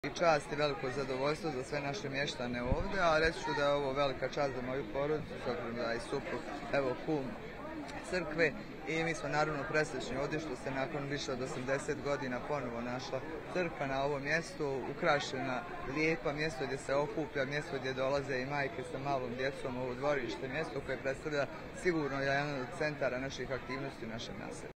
I čast i veliko zadovoljstvo za sve naše mještane ovdje, a reći ću da je ovo velika čast za moju porodicu, s obzirom da je suprug, evo, kum crkve, i mi smo naravno presrećni ovdje što se nakon više od 80 godina ponovo našla crkva na ovom mjestu, ukrašena, lijepa, mjesto gdje se okuplja, mjesto gdje dolaze i majke sa malom djecom, ovo dvorište, mjesto koje predstavlja sigurno jedan od centara naših aktivnosti u našem naselju.